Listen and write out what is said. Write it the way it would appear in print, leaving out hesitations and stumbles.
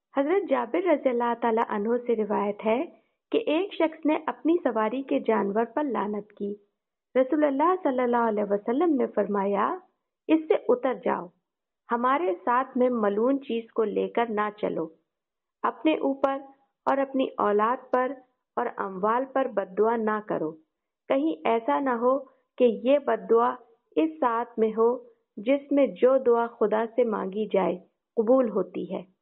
हजरत जाबिर रज़ियल्लाहु ताला अन्हो से रिवायत है कि एक शख्स ने अपनी सवारी के जानवर पर लानत की। रसूलुल्लाह सल्लल्लाहु अलैहि वसल्लम ने फरमाया, इससे उतर जाओ, हमारे साथ में मलून चीज को लेकर ना चलो। अपने ऊपर और अपनी औलाद पर और अम्वाल पर बद्दुआ ना करो, कहीं ऐसा ना हो कि ये बद्दुआ इस साथ में हो जिसमें जो दुआ खुदा से मांगी जाए कबूल होती है।